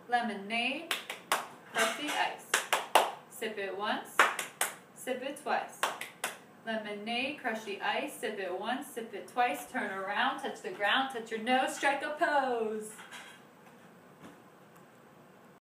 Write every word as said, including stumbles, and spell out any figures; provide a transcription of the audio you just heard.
Lemonade, crush the ice. Sip it once, sip it twice. Lemonade, crush the ice, sip it once, sip it twice, turn around, touch the ground, touch your nose, strike a pose.